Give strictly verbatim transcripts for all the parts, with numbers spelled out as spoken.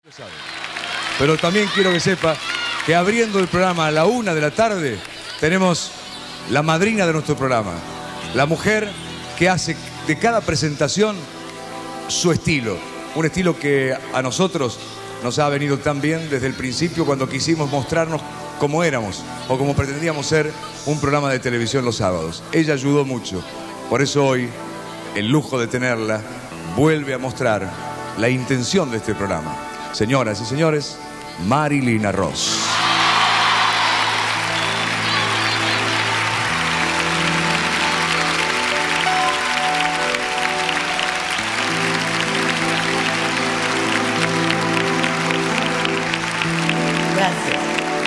Pero también quiero que sepa que abriendo el programa a la una de la tarde tenemos la madrina de nuestro programa, la mujer que hace de cada presentación su estilo, un estilo que a nosotros nos ha venido tan bien desde el principio cuando quisimos mostrarnos como éramos o como pretendíamos ser un programa de televisión los sábados. Ella ayudó mucho, por eso hoy el lujo de tenerla vuelve a mostrar la intención de este programa. Señoras y señores, Marilina Ross. Gracias.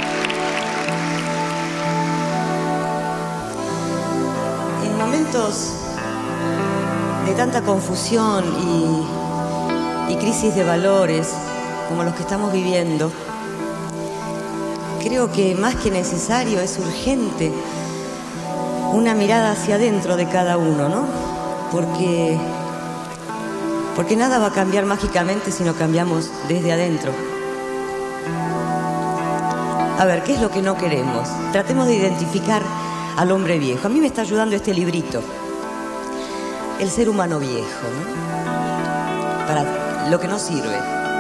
En momentos de tanta confusión y, y crisis de valores como los que estamos viviendo, creo que más que necesario es urgente una mirada hacia adentro de cada uno, ¿no? Porque, porque nada va a cambiar mágicamente si no cambiamos desde adentro. A ver, ¿qué es lo que no queremos? Tratemos de identificar al hombre viejo. A mí me está ayudando este librito, El ser humano viejo, ¿no? Para lo que no sirve.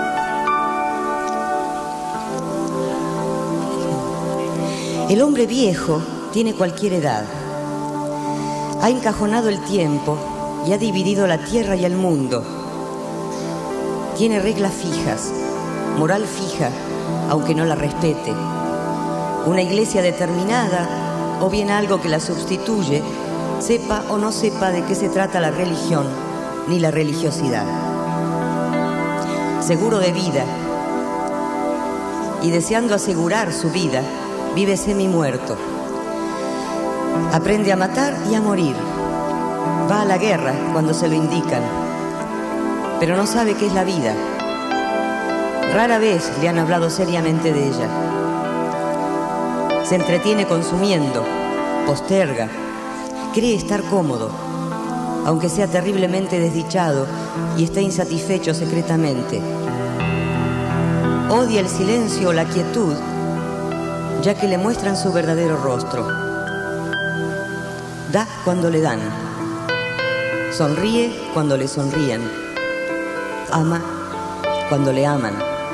El hombre viejo tiene cualquier edad. Ha encajonado el tiempo y ha dividido la tierra y el mundo. Tiene reglas fijas, moral fija, aunque no la respete. Una iglesia determinada, o bien algo que la sustituye, sepa o no sepa de qué se trata la religión ni la religiosidad. Seguro de vida y deseando asegurar su vida, vive semi-muerto. Aprende a matar y a morir. Va a la guerra cuando se lo indican, pero no sabe qué es la vida. Rara vez le han hablado seriamente de ella. Se entretiene consumiendo, posterga, cree estar cómodo, aunque sea terriblemente desdichado y esté insatisfecho secretamente. Odia el silencio o la quietud, ya que le muestran su verdadero rostro. Da cuando le dan. Sonríe cuando le sonríen. Ama cuando le aman.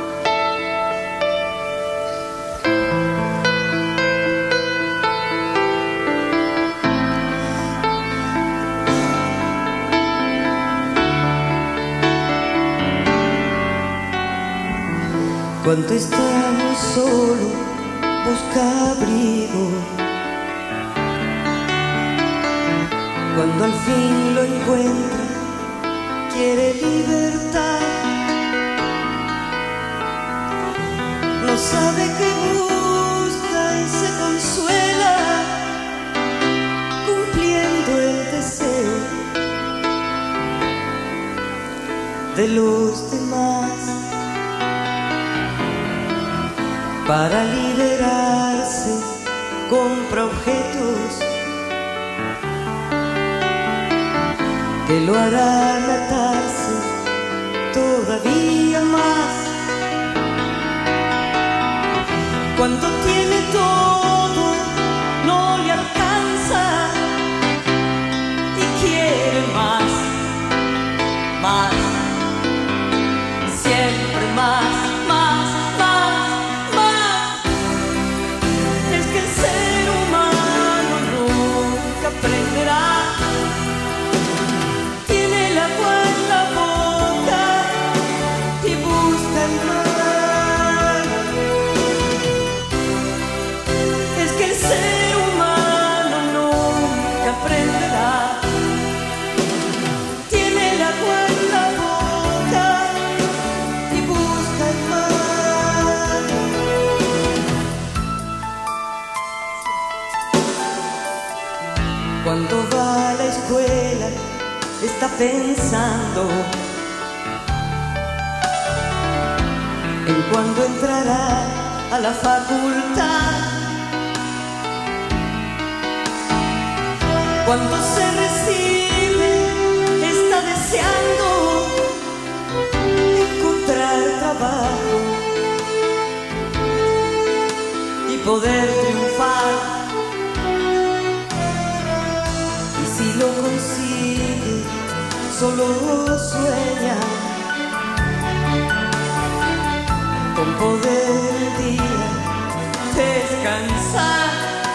Cuando estamos solos, busca abrigo. Cuando al fin lo encuentra, quiere libertad. No sabe qué busca y se consuela cumpliendo el deseo de los demás. Para liberarse compra objetos que lo harán atarse todavía más. Cuando tiene todo, no le alcanza y quiere más, más, siempre más. Cuando va a la escuela está pensando en cuándo entrará a la facultad. Cuando se recibe está deseando encontrar trabajo poder triunfar. Y si lo consigue, solo sueña con poder el día descansar.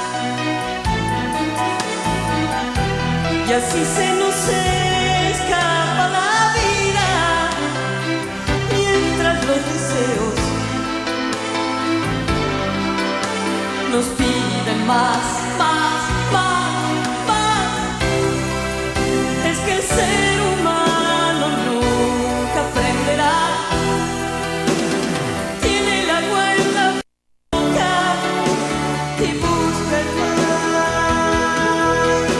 Y así se nos escapa la vida, mientras los deseos nos piden más, más, más, más. Es que el ser humano nunca aprenderá. Tiene la cuerda boca y busca el mar.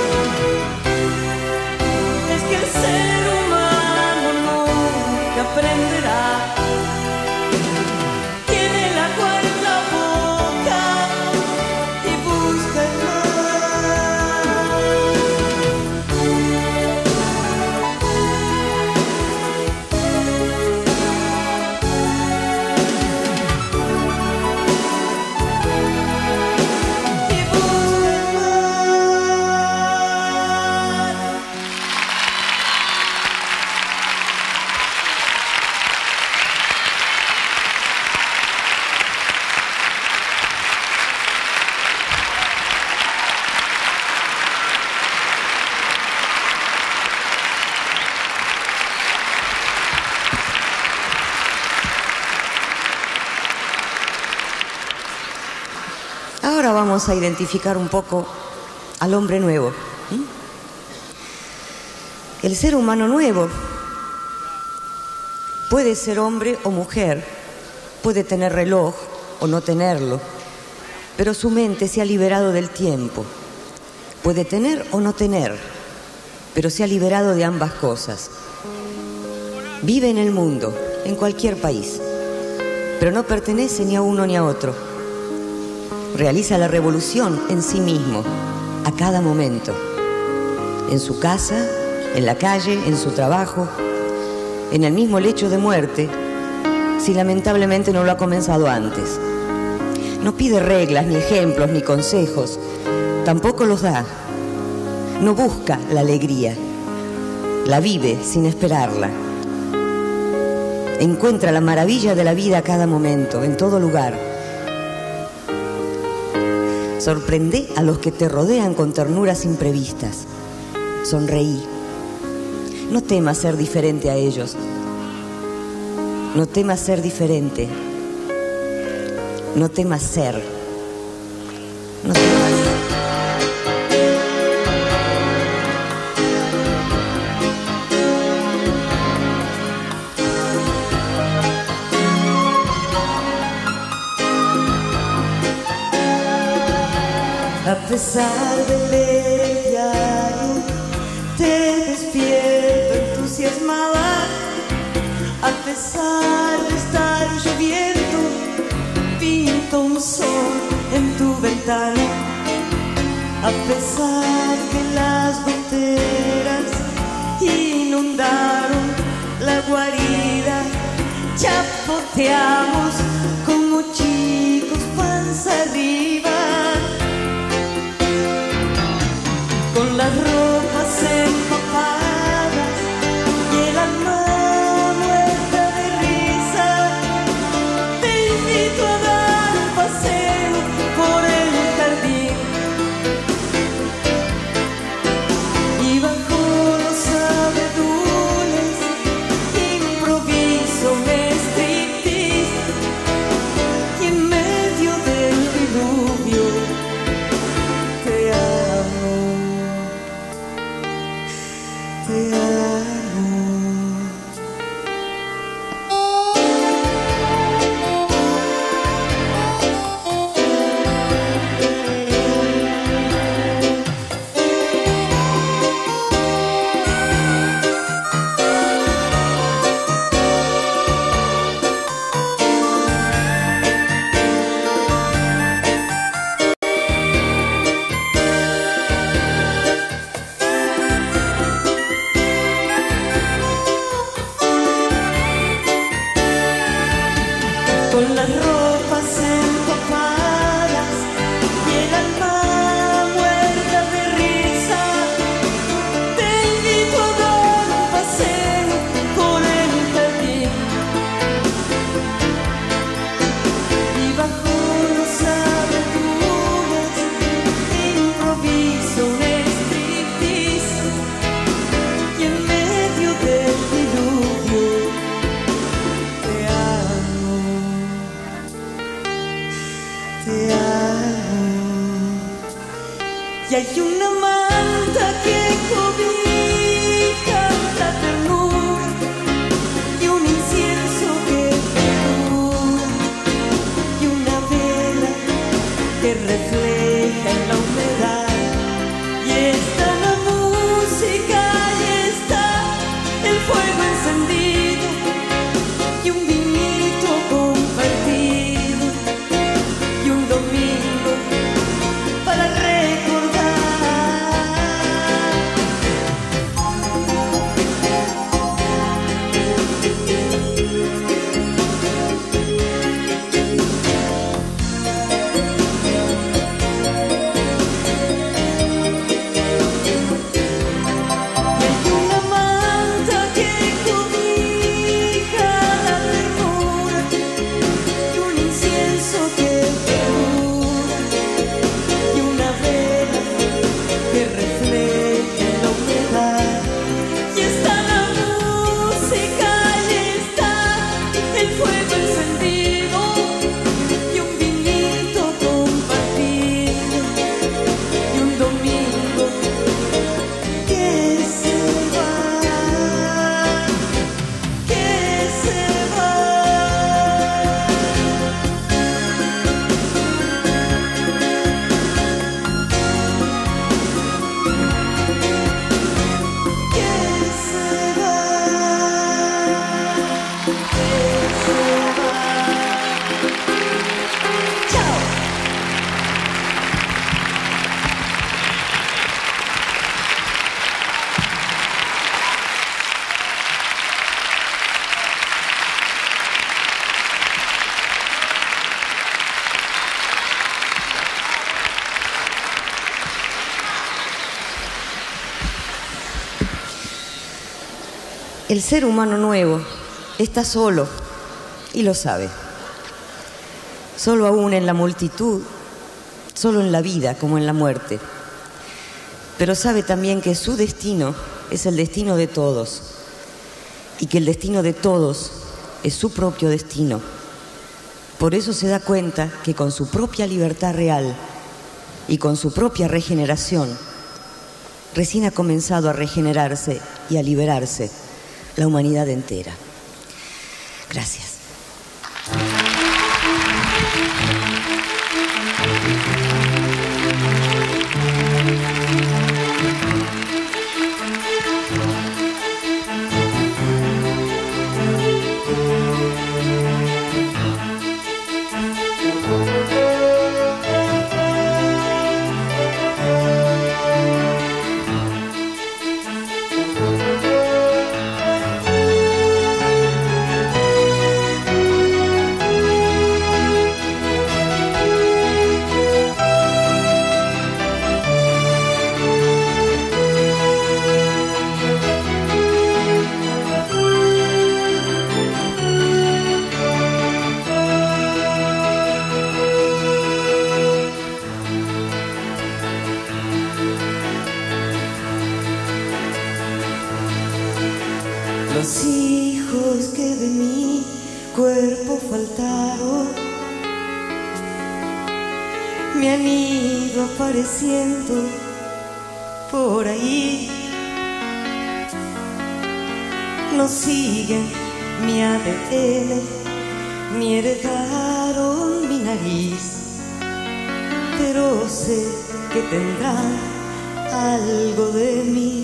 Es que el ser humano nunca aprenderá. Tiene la cuerda boca y busca el Ahora vamos a identificar un poco al hombre nuevo. El ser humano nuevo puede ser hombre o mujer, puede tener reloj o no tenerlo, pero su mente se ha liberado del tiempo. Puede tener o no tener, pero se ha liberado de ambas cosas. Vive en el mundo, en cualquier país, pero no pertenece ni a uno ni a otro. Realiza la revolución en sí mismo, a cada momento. En su casa, en la calle, en su trabajo, en el mismo lecho de muerte, si lamentablemente no lo ha comenzado antes. No pide reglas, ni ejemplos, ni consejos, tampoco los da. No busca la alegría, la vive sin esperarla. Encuentra la maravilla de la vida a cada momento, en todo lugar. Sorprende a los que te rodean con ternuras imprevistas. Sonreí. No temas ser diferente a ellos. No temas ser diferente. No temas ser. No temas ser. A pesar de leer el diario, te despierto entusiasmada. A pesar de estar lloviendo, pinto un sol en tu ventana. A pesar que las goteras inundaron la guarida, chapoteamos como chicos panza arriba. Con las ropas empapadas y el alma muerta de risa, te invito a dar un paseo por el jardín. Y bajo los abedules improviso un striptease. Y en medio del diluvio te amo. Te amo. Con las ropas empapadas y hay una manta que cobija la ternura y un incienso que perdura y una vela que refleja en la humedad. Y está la música y está el fuego encendido y un vinito compartido y un domingo para recordar. El ser humano nuevo está solo y lo sabe. Solo aún en la multitud, solo en la vida como en la muerte. Pero sabe también que su destino es el destino de todos y que el destino de todos es su propio destino. Por eso se da cuenta que con su propia libertad real y con su propia regeneración, recién ha comenzado a regenerarse y a liberarse la humanidad entera. Gracias. Los hijos que de mi cuerpo faltaron me han ido apareciendo por ahí. No siguen mi A D N ni heredaron mi nariz, pero sé que tendrán algo de mí.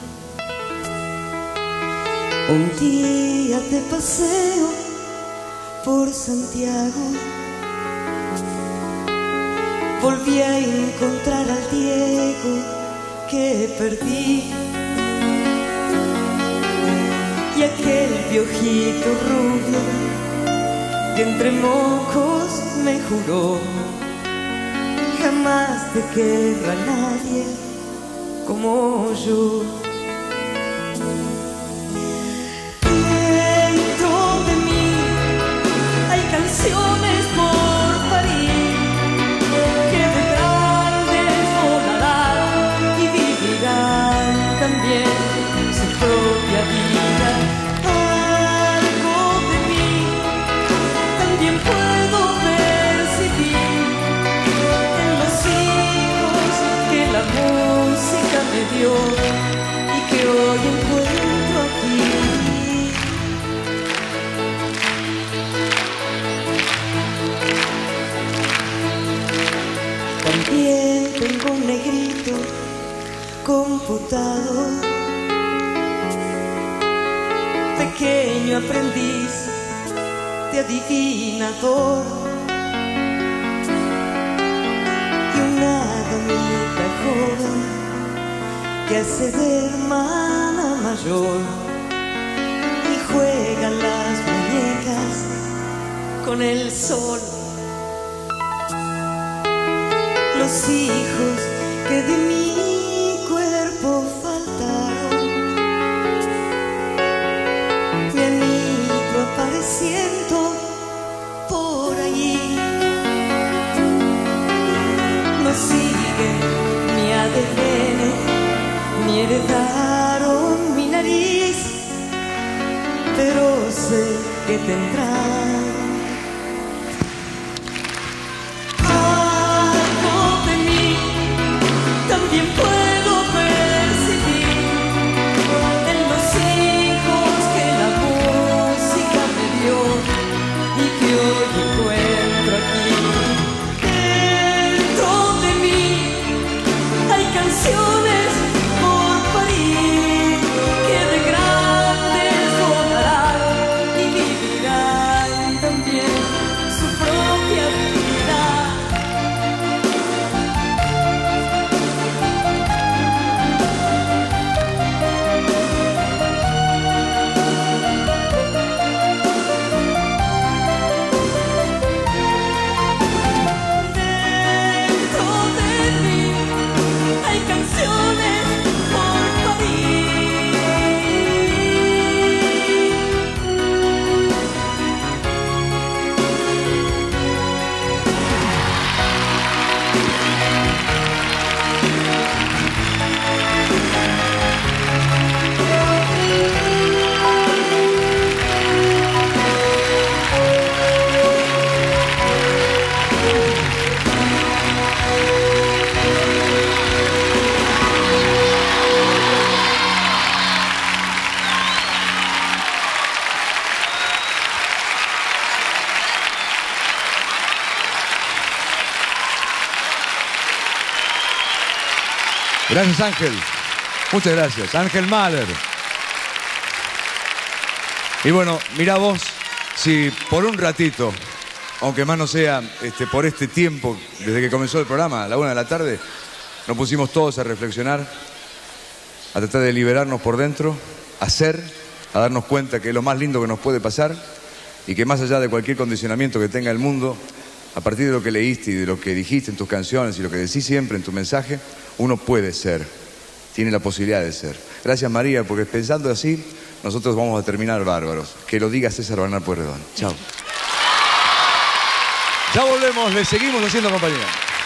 Un día de paseo por Santiago volví a encontrar al Diego que perdí y aquel piojito rubio que entre mocos me juró jamás te querrá nadie como yo. Canciones por parir que vendrán, desvolarán y vivirán también su propia vida. Algo de mí también puedo percibir en los hijos que la computado, pequeño aprendiz de adivinador, y una damita joven que hace de hermana mayor y juega las muñecas con el sol. Los hijos que de mi cuerpo faltaron me han ido apareciendo por allí. No siguen mi A D N ni heredaron mi nariz, pero sé que tendrán también puedo percibir en los hijos que la música me dio y que hoy encuentro aquí. Dentro de mí hay canciones por parir que de grandes volarán y vivirán también su propia vida. Gracias, Ángel. Muchas gracias. Ángel Mahler. Y bueno, mirá vos, si por un ratito, aunque más no sea este, por este tiempo, desde que comenzó el programa, a la una de la tarde, nos pusimos todos a reflexionar, a tratar de liberarnos por dentro, a ser, a darnos cuenta que es lo más lindo que nos puede pasar y que más allá de cualquier condicionamiento que tenga el mundo, a partir de lo que leíste y de lo que dijiste en tus canciones y lo que decís siempre en tu mensaje, uno puede ser, tiene la posibilidad de ser. Gracias, María, porque pensando así, nosotros vamos a terminar bárbaros. Que lo diga César Bernal Pueyrredón. Chao. Ya volvemos, le seguimos haciendo compañía.